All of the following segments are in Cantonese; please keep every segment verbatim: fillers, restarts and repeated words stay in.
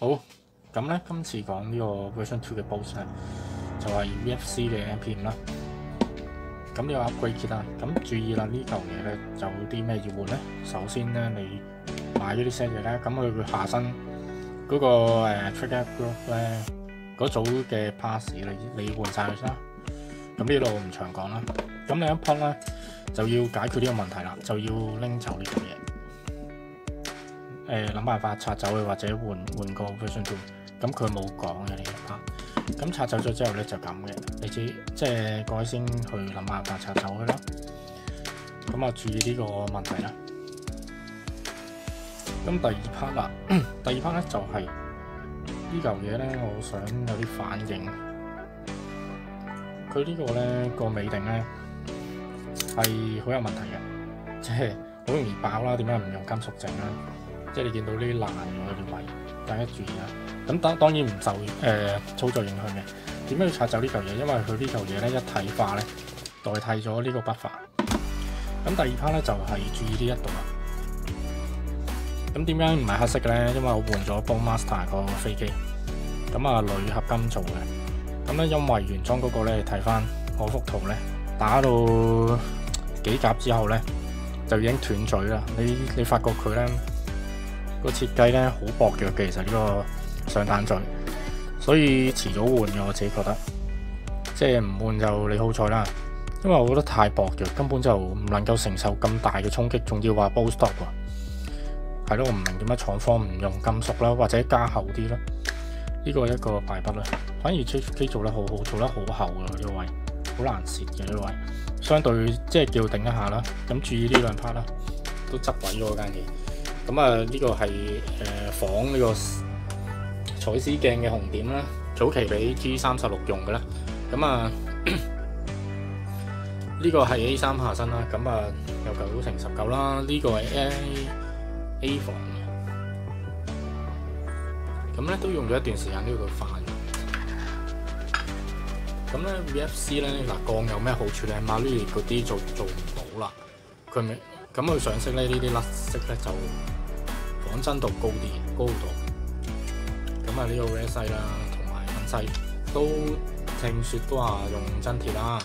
好，咁咧今次講呢個 version two 嘅 boost 咧，就係 V F C 嘅 M P 五啦。咁呢個 upgrade kit 啦，咁注意啦，呢嚿嘢咧就有啲咩要換咧？首先咧，你買咗啲 set 嘢咧，咁佢會下身嗰、那個誒、呃、trigger group 咧嗰組嘅 pass 你你換晒佢啦。咁呢度我唔長講啦。咁另一 part 咧就要解決呢個問題啦，就要拎走呢嚿嘢。誒諗辦法拆走佢或者換換個 version two， 咁佢冇講嘅呢一 part。咁拆走咗之後咧就咁嘅，你知即係各位先去諗辦法拆走佢啦。咁啊注意呢個問題啦。咁第二 part 啦，第二 part 咧就係、是、呢嚿嘢咧，我想有啲反應。佢呢個咧個尾定咧係好有問題嘅，即係好容易爆啦。點解唔用金屬整咧？即係你見到呢啲爛咗啲位，大家注意啦。咁當當然唔受誒、呃、操作影響嘅。點解要拆走呢嚿嘢？因為佢呢嚿嘢咧一體化咧代替咗呢個筆法。咁第二 part 咧就係、是、注意呢一度啦。咁點解唔係黑色嘅咧？因為我換咗 Bone Master 個飛機，咁啊鋁合金做嘅。咁咧因為原裝嗰個咧睇翻我幅圖咧，打到幾格之後咧就已經斷嘴啦。你你發覺佢咧？個設計咧好薄弱嘅，其實呢個上彈嘴，所以遲早換嘅。我自己覺得，即係唔換就你好彩啦。因為我覺得太薄弱，根本就唔能夠承受咁大嘅衝擊，仲要話 boost stop 喎。係咯，我唔明點解廠方唔用金屬啦，或者加厚啲啦。呢個係一個敗筆啦。反而 J K 做得好好，做得好厚㗎呢個位，好難蝕嘅呢個位。相對即係叫頂一下啦。咁注意呢兩 part 啦，都執毀咗嗰間嘢。咁啊，呢個係誒仿呢個彩絲鏡嘅紅點啦，早期俾 G 三十六用嘅啦。咁啊，呢個係 A 三下身啦，咁啊有九乘十九啦，呢個係 A A 仿嘅。咁咧都用咗一段時間呢度翻。咁咧 V F C 咧嗱鋼有咩好處咧？馬里嗰啲就做唔到啦，佢咪咁佢上色咧呢啲甩色咧就仿真度高啲，高度。咁啊呢個 red 西啦，同埋粉西都聽説都話用真鐵啦。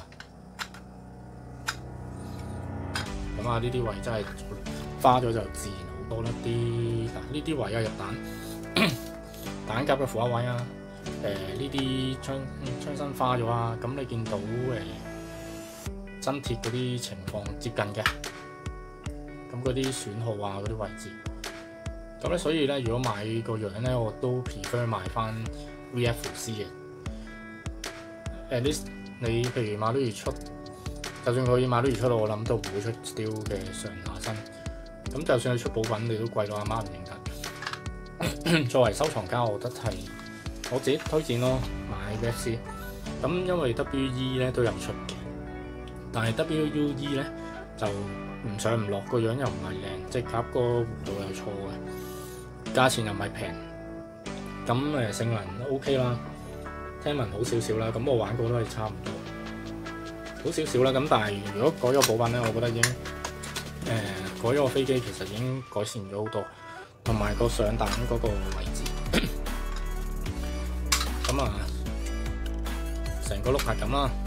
咁啊呢啲位真係花咗就自然好多啦啲。嗱呢啲位啊入彈彈夾嘅扶手位啊，誒呢啲槍槍身花咗啊，咁你見到誒、呃、真鐵嗰啲情況接近嘅。咁嗰啲損耗啊，嗰啲位置，咁咧所以咧，如果買個樣咧，我都 prefer 買翻 V F C 嘅。At least 你譬如馬里出，就算佢馬里出到，我諗都唔會出 Steel 嘅上下身。咁就算佢出補品，你都貴到阿媽唔認得。作為收藏家，我覺得係我自己推薦咯，買 V F C。咁因為 W E 咧都有出嘅，但係 W U E 咧就唔上唔落，個樣又唔係靚，即係夾個弧度又錯嘅，價錢又唔係平，咁誒性能 OK 啦，聽聞好少少啦，咁我玩過都係差唔多，好少少啦。咁但係如果改咗補品咧，我覺得已經誒、呃、改咗個飛機，其實已經改善咗好多，同埋個上彈嗰個位置，咁啊成個碌係咁啦。